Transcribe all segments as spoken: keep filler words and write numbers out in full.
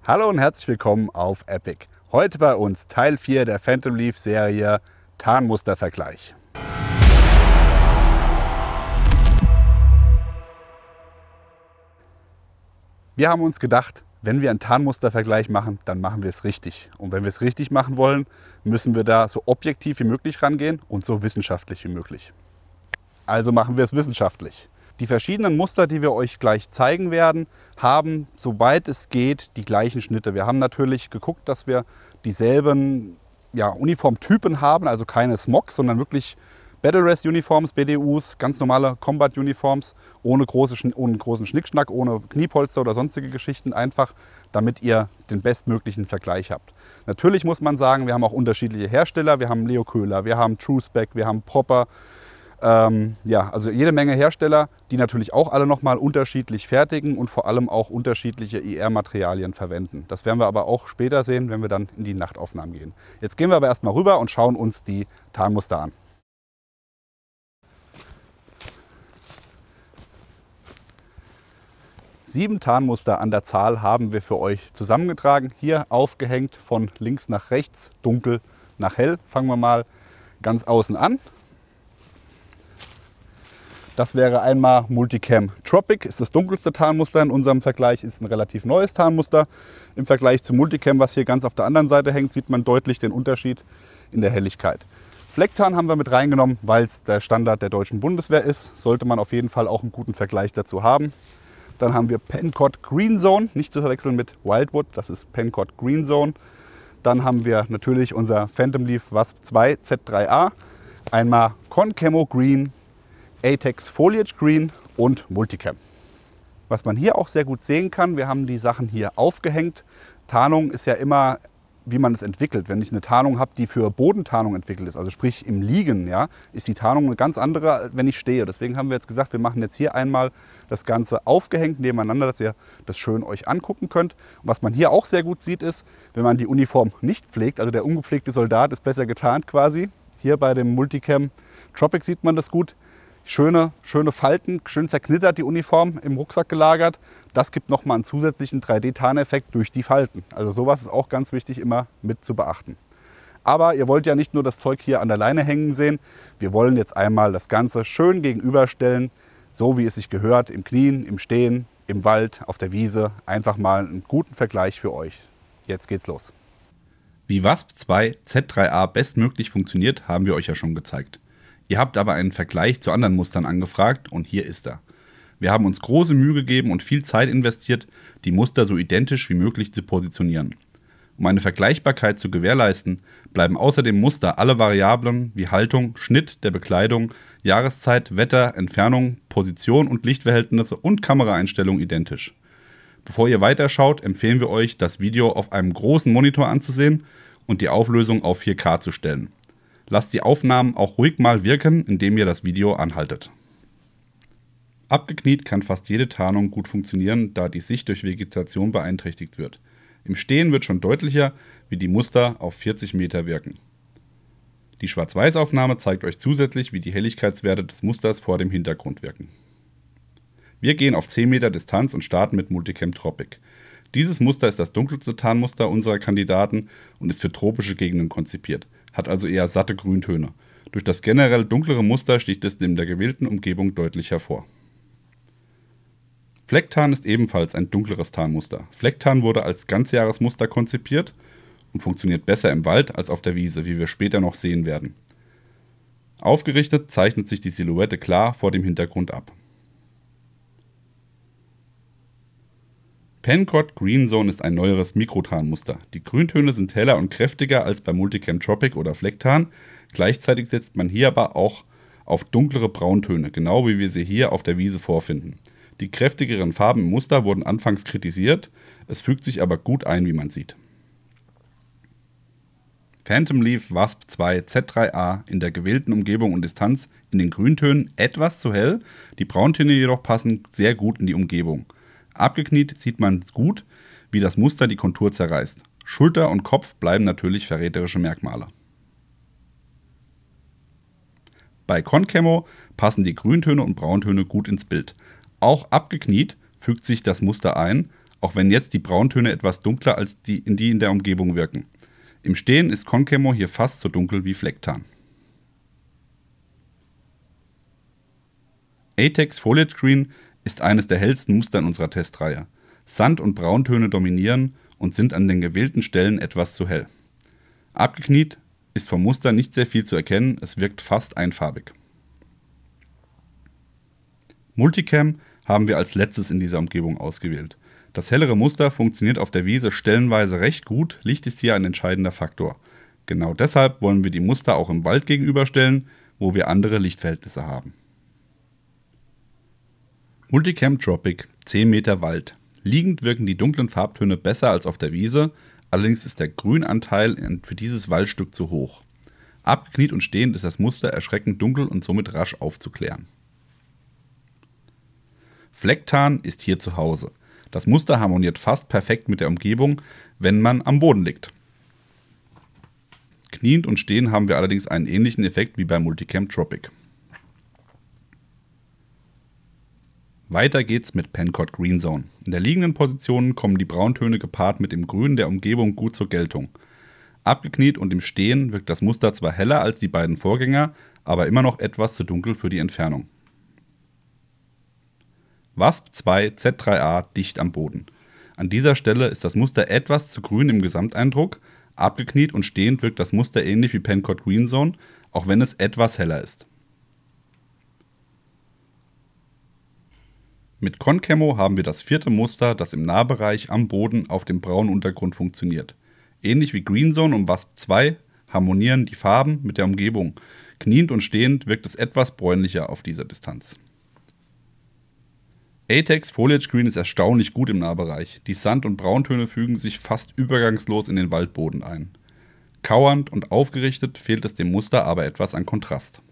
Hallo und herzlich willkommen auf Epic. Heute bei uns Teil vier der Phantom Leaf Serie Tarnmustervergleich. Wir haben uns gedacht, wenn wir einen Tarnmustervergleich machen, dann machen wir es richtig. Und wenn wir es richtig machen wollen, müssen wir da so objektiv wie möglich rangehen und so wissenschaftlich wie möglich. Also machen wir es wissenschaftlich. Die verschiedenen Muster, die wir euch gleich zeigen werden, haben, soweit es geht, die gleichen Schnitte. Wir haben natürlich geguckt, dass wir dieselben ja, Uniformtypen haben, also keine Smogs, sondern wirklich Battle Rest Uniforms, B D Us, ganz normale Combat Uniforms, ohne, große, ohne großen Schnickschnack, ohne Kniepolster oder sonstige Geschichten, einfach damit ihr den bestmöglichen Vergleich habt. Natürlich muss man sagen, wir haben auch unterschiedliche Hersteller. Wir haben Leo Köhler, wir haben True Spec, wir haben Proper. Ähm, ja, also jede Menge Hersteller, die natürlich auch alle nochmal unterschiedlich fertigen und vor allem auch unterschiedliche I R-Materialien verwenden. Das werden wir aber auch später sehen, wenn wir dann in die Nachtaufnahmen gehen. Jetzt gehen wir aber erstmal rüber und schauen uns die Tarnmuster an. Sieben Tarnmuster an der Zahl haben wir für euch zusammengetragen. Hier aufgehängt von links nach rechts, dunkel nach hell. Fangen wir mal ganz außen an. Das wäre einmal Multicam Tropic, ist das dunkelste Tarnmuster in unserem Vergleich, ist ein relativ neues Tarnmuster. Im Vergleich zu Multicam, was hier ganz auf der anderen Seite hängt, sieht man deutlich den Unterschied in der Helligkeit. Flecktarn haben wir mit reingenommen, weil es der Standard der deutschen Bundeswehr ist. Sollte man auf jeden Fall auch einen guten Vergleich dazu haben. Dann haben wir Pencod Green Zone, nicht zu verwechseln mit Wildwood, das ist Pencod Green Zone. Dann haben wir natürlich unser Phantom Leaf Wasp zwei Z drei A, einmal Concamo Green, Atex Foliage Green und Multicam. Was man hier auch sehr gut sehen kann, wir haben die Sachen hier aufgehängt. Tarnung ist ja immer, wie man es entwickelt. Wenn ich eine Tarnung habe, die für Bodentarnung entwickelt ist, also sprich im Liegen, ja, ist die Tarnung eine ganz andere, als wenn ich stehe. Deswegen haben wir jetzt gesagt, wir machen jetzt hier einmal das Ganze aufgehängt nebeneinander, dass ihr das schön euch angucken könnt. Und was man hier auch sehr gut sieht, ist, wenn man die Uniform nicht pflegt, also der ungepflegte Soldat ist besser getarnt quasi. Hier bei dem Multicam Tropic sieht man das gut. Schöne, schöne Falten, schön zerknittert die Uniform im Rucksack gelagert. Das gibt nochmal einen zusätzlichen drei D-Tarneffekt durch die Falten. Also sowas ist auch ganz wichtig immer mit zu beachten. Aber ihr wollt ja nicht nur das Zeug hier an der Leine hängen sehen. Wir wollen jetzt einmal das Ganze schön gegenüberstellen, so wie es sich gehört, im Knien, im Stehen, im Wald, auf der Wiese. Einfach mal einen guten Vergleich für euch. Jetzt geht's los. Wie Wasp zwei Z drei A bestmöglich funktioniert, haben wir euch ja schon gezeigt. Ihr habt aber einen Vergleich zu anderen Mustern angefragt und hier ist er. Wir haben uns große Mühe gegeben und viel Zeit investiert, die Muster so identisch wie möglich zu positionieren. Um eine Vergleichbarkeit zu gewährleisten, bleiben außer dem Muster alle Variablen wie Haltung, Schnitt der Bekleidung, Jahreszeit, Wetter, Entfernung, Position und Lichtverhältnisse und Kameraeinstellung identisch. Bevor ihr weiterschaut, empfehlen wir euch, das Video auf einem großen Monitor anzusehen und die Auflösung auf vier K zu stellen. Lasst die Aufnahmen auch ruhig mal wirken, indem ihr das Video anhaltet. Abgekniet kann fast jede Tarnung gut funktionieren, da die Sicht durch Vegetation beeinträchtigt wird. Im Stehen wird schon deutlicher, wie die Muster auf vierzig Meter wirken. Die Schwarz-Weiß-Aufnahme zeigt euch zusätzlich, wie die Helligkeitswerte des Musters vor dem Hintergrund wirken. Wir gehen auf zehn Meter Distanz und starten mit Multicam Tropic. Dieses Muster ist das dunkelste Tarnmuster unserer Kandidaten und ist für tropische Gegenden konzipiert, hat also eher satte Grüntöne. Durch das generell dunklere Muster sticht es in der gewählten Umgebung deutlich hervor. Flecktarn ist ebenfalls ein dunkleres Tarnmuster. Flecktarn wurde als Ganzjahresmuster konzipiert und funktioniert besser im Wald als auf der Wiese, wie wir später noch sehen werden. Aufgerichtet zeichnet sich die Silhouette klar vor dem Hintergrund ab. Pencod Green Zone ist ein neueres Mikrotarnmuster. Die Grüntöne sind heller und kräftiger als bei Multicam Tropic oder Flecktarn. Gleichzeitig setzt man hier aber auch auf dunklere Brauntöne, genau wie wir sie hier auf der Wiese vorfinden. Die kräftigeren Farben im Muster wurden anfangs kritisiert, es fügt sich aber gut ein, wie man sieht. Phantom Leaf Wasp zwei Z drei A in der gewählten Umgebung und Distanz in den Grüntönen etwas zu hell, die Brauntöne jedoch passen sehr gut in die Umgebung. Abgekniet sieht man gut, wie das Muster die Kontur zerreißt. Schulter und Kopf bleiben natürlich verräterische Merkmale. Bei Concamo passen die Grüntöne und Brauntöne gut ins Bild. Auch abgekniet fügt sich das Muster ein, auch wenn jetzt die Brauntöne etwas dunkler als die in die in der Umgebung wirken. Im Stehen ist Concamo hier fast so dunkel wie Flecktarn. Atex Foliage Green ist eines der hellsten Muster in unserer Testreihe. Sand- und Brauntöne dominieren und sind an den gewählten Stellen etwas zu hell. Abgekniet ist vom Muster nicht sehr viel zu erkennen, es wirkt fast einfarbig. Multicam haben wir als letztes in dieser Umgebung ausgewählt. Das hellere Muster funktioniert auf der Wiese stellenweise recht gut, Licht ist hier ein entscheidender Faktor. Genau deshalb wollen wir die Muster auch im Wald gegenüberstellen, wo wir andere Lichtverhältnisse haben. Multicam Tropic, zehn Meter Wald. Liegend wirken die dunklen Farbtöne besser als auf der Wiese, allerdings ist der Grünanteil für dieses Waldstück zu hoch. Abgekniet und stehend ist das Muster erschreckend dunkel und somit rasch aufzuklären. Flecktarn ist hier zu Hause. Das Muster harmoniert fast perfekt mit der Umgebung, wenn man am Boden liegt. Kniend und stehend haben wir allerdings einen ähnlichen Effekt wie bei Multicam Tropic. Weiter geht's mit Pencott Green Zone. In der liegenden Position kommen die Brauntöne gepaart mit dem Grün der Umgebung gut zur Geltung. Abgekniet und im Stehen wirkt das Muster zwar heller als die beiden Vorgänger, aber immer noch etwas zu dunkel für die Entfernung. W A S P zwei Z drei A dicht am Boden. An dieser Stelle ist das Muster etwas zu grün im Gesamteindruck. Abgekniet und stehend wirkt das Muster ähnlich wie Pencott Green Zone, auch wenn es etwas heller ist. Mit Concamo haben wir das vierte Muster, das im Nahbereich am Boden auf dem braunen Untergrund funktioniert. Ähnlich wie Green Zone und W A S P zwei harmonieren die Farben mit der Umgebung. Kniend und stehend wirkt es etwas bräunlicher auf dieser Distanz. Atex Foliage Green ist erstaunlich gut im Nahbereich. Die Sand- und Brauntöne fügen sich fast übergangslos in den Waldboden ein. Kauernd und aufgerichtet fehlt es dem Muster aber etwas an Kontrast.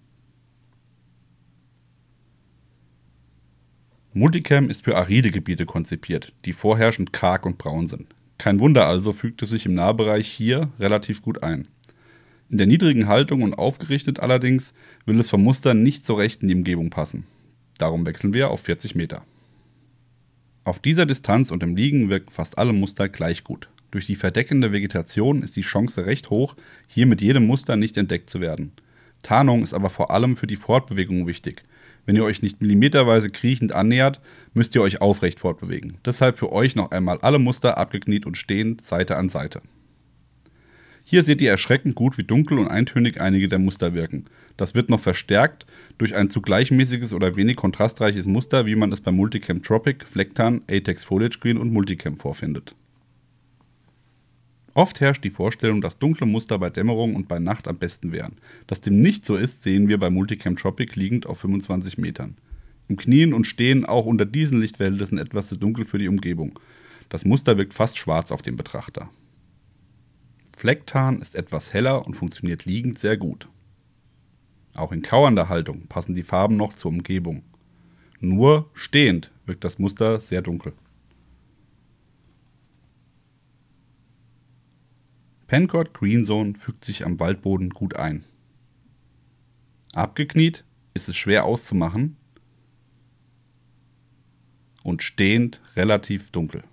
Multicam ist für aride Gebiete konzipiert, die vorherrschend karg und braun sind. Kein Wunder also, fügt es sich im Nahbereich hier relativ gut ein. In der niedrigen Haltung und aufgerichtet allerdings will es vom Muster nicht so recht in die Umgebung passen. Darum wechseln wir auf vierzig Meter. Auf dieser Distanz und im Liegen wirken fast alle Muster gleich gut. Durch die verdeckende Vegetation ist die Chance recht hoch, hier mit jedem Muster nicht entdeckt zu werden. Tarnung ist aber vor allem für die Fortbewegung wichtig. Wenn ihr euch nicht millimeterweise kriechend annähert, müsst ihr euch aufrecht fortbewegen. Deshalb für euch noch einmal alle Muster abgekniet und stehend, Seite an Seite. Hier seht ihr erschreckend gut, wie dunkel und eintönig einige der Muster wirken. Das wird noch verstärkt durch ein zu gleichmäßiges oder wenig kontrastreiches Muster, wie man es bei Multicam Tropic, Flecktarn, Atex Foliage Green und Multicam vorfindet. Oft herrscht die Vorstellung, dass dunkle Muster bei Dämmerung und bei Nacht am besten wären. Dass dem nicht so ist, sehen wir bei Multicam Tropic liegend auf fünfundzwanzig Metern. Im Knien und Stehen auch unter diesen Lichtverhältnissen etwas zu dunkel für die Umgebung. Das Muster wirkt fast schwarz auf den Betrachter. Flecktarn ist etwas heller und funktioniert liegend sehr gut. Auch in kauernder Haltung passen die Farben noch zur Umgebung. Nur stehend wirkt das Muster sehr dunkel. Pencott Green Zone fügt sich am Waldboden gut ein. Abgekniet ist es schwer auszumachen und stehend relativ dunkel.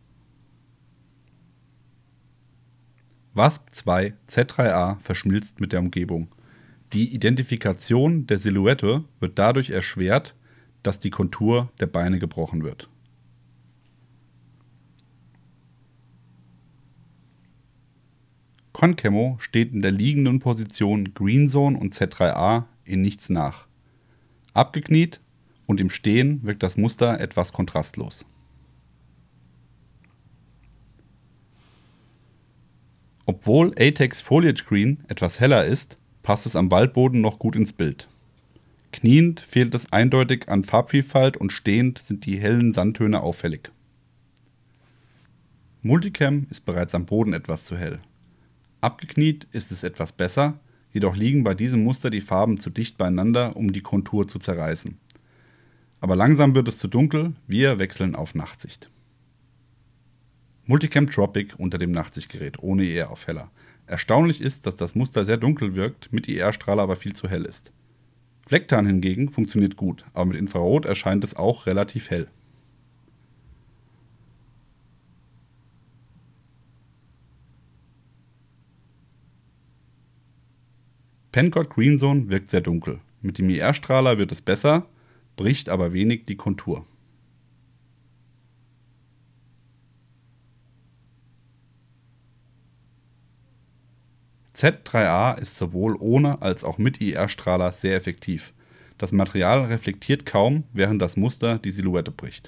W A S P zwei Z drei A verschmilzt mit der Umgebung. Die Identifikation der Silhouette wird dadurch erschwert, dass die Kontur der Beine gebrochen wird. Concamo steht in der liegenden Position Green Zone und Z drei A in nichts nach. Abgekniet und im Stehen wirkt das Muster etwas kontrastlos. Obwohl Atex Foliage Green etwas heller ist, passt es am Waldboden noch gut ins Bild. Kniend fehlt es eindeutig an Farbvielfalt und stehend sind die hellen Sandtöne auffällig. Multicam ist bereits am Boden etwas zu hell. Abgekniet ist es etwas besser, jedoch liegen bei diesem Muster die Farben zu dicht beieinander, um die Kontur zu zerreißen. Aber langsam wird es zu dunkel, wir wechseln auf Nachtsicht. Multicam Tropic unter dem Nachtsichtgerät, ohne I R auf heller. Erstaunlich ist, dass das Muster sehr dunkel wirkt, mit I R-Strahler aber viel zu hell ist. Flecktarn hingegen funktioniert gut, aber mit Infrarot erscheint es auch relativ hell. Pencott Green Zone wirkt sehr dunkel. Mit dem I R-Strahler wird es besser, bricht aber wenig die Kontur. Z drei A ist sowohl ohne als auch mit I R-Strahler sehr effektiv. Das Material reflektiert kaum, während das Muster die Silhouette bricht.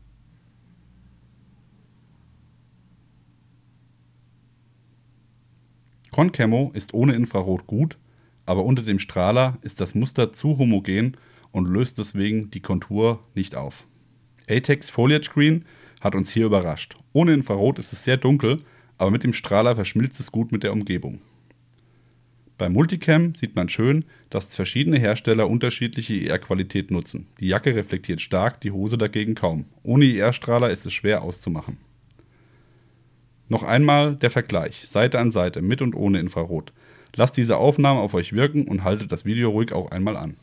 Concamo ist ohne Infrarot gut, aber unter dem Strahler ist das Muster zu homogen und löst deswegen die Kontur nicht auf. Atex Foliage Green hat uns hier überrascht. Ohne Infrarot ist es sehr dunkel, aber mit dem Strahler verschmilzt es gut mit der Umgebung. Bei Multicam sieht man schön, dass verschiedene Hersteller unterschiedliche I R-Qualität nutzen. Die Jacke reflektiert stark, die Hose dagegen kaum. Ohne I R-Strahler ist es schwer auszumachen. Noch einmal der Vergleich, Seite an Seite, mit und ohne Infrarot. Lasst diese Aufnahme auf euch wirken und haltet das Video ruhig auch einmal an.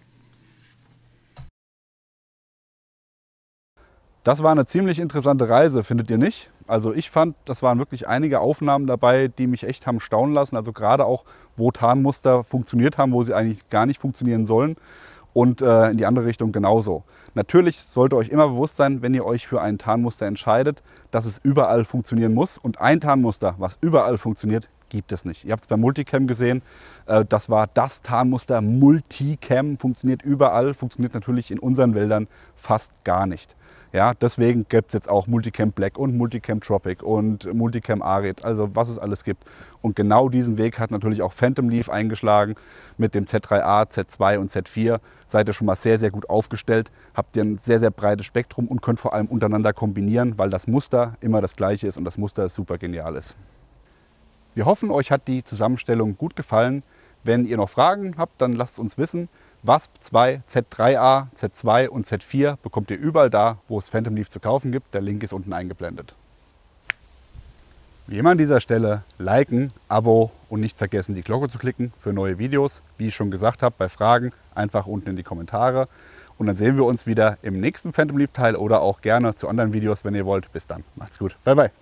Das war eine ziemlich interessante Reise, findet ihr nicht? Also ich fand, das waren wirklich einige Aufnahmen dabei, die mich echt haben staunen lassen. Also gerade auch, wo Tarnmuster funktioniert haben, wo sie eigentlich gar nicht funktionieren sollen. Und äh, in die andere Richtung genauso. Natürlich sollte euch immer bewusst sein, wenn ihr euch für ein Tarnmuster entscheidet, dass es überall funktionieren muss. Und ein Tarnmuster, was überall funktioniert, gibt es nicht. Ihr habt es bei Multicam gesehen, äh, das war das Tarnmuster Multicam, funktioniert überall, funktioniert natürlich in unseren Wäldern fast gar nicht. Ja, deswegen gibt es jetzt auch Multicam Black und Multicam Tropic und Multicam Arid, also was es alles gibt. Und genau diesen Weg hat natürlich auch Phantom Leaf eingeschlagen mit dem Z drei A, Z zwei und Z vier. Seid ihr schon mal sehr, sehr gut aufgestellt, habt ihr ein sehr, sehr breites Spektrum und könnt vor allem untereinander kombinieren, weil das Muster immer das gleiche ist und das Muster super genial ist. Wir hoffen, euch hat die Zusammenstellung gut gefallen. Wenn ihr noch Fragen habt, dann lasst uns wissen. Wasp zwei, Z drei A, Z zwei und Z vier bekommt ihr überall da, wo es Phantom Leaf zu kaufen gibt. Der Link ist unten eingeblendet. Wie immer an dieser Stelle liken, Abo und nicht vergessen die Glocke zu klicken für neue Videos. Wie ich schon gesagt habe, bei Fragen einfach unten in die Kommentare. Und dann sehen wir uns wieder im nächsten Phantom Leaf Teil oder auch gerne zu anderen Videos, wenn ihr wollt. Bis dann, macht's gut, bye bye.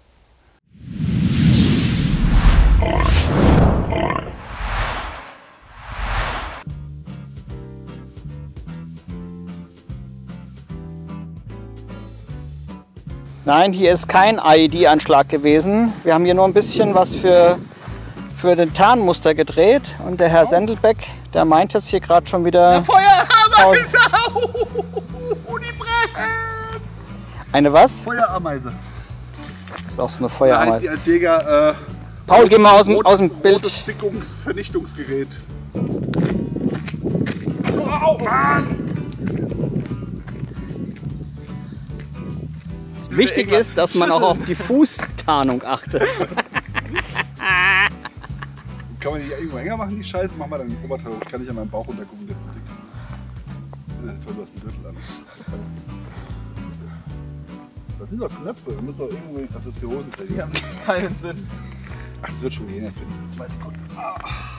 Nein, hier ist kein I E D-Anschlag gewesen. Wir haben hier nur ein bisschen was für, für den Tarnmuster gedreht. Und der Herr Sendelbeck, der meint jetzt hier gerade schon wieder... Eine Feuerameise! Die brennt! Eine was? Feuerameise. Das ist auch so eine Feuerameise. Da heißt die als Jäger... Äh, Paul, geh mal aus dem, rotes, aus dem Bild. Rotes Dickungs-Vernichtungsgerät. Oh, Mann! Wichtig ist, dass man auch auf die Fußtarnung achtet. Kann man die irgendwo enger machen, die Scheiße? Mach mal deinen Oberteil hoch. Ich kann nicht an meinem Bauch runtergucken, der ist zu dick. Ja, toll, du hast den Gürtel an. Das sind doch Knöpfe, da muss doch irgendwo... Ach, das ist für Hosenträger. Die haben keinen Sinn. Ach, das wird schon gehen, jetzt wird zwei Sekunden. Ah.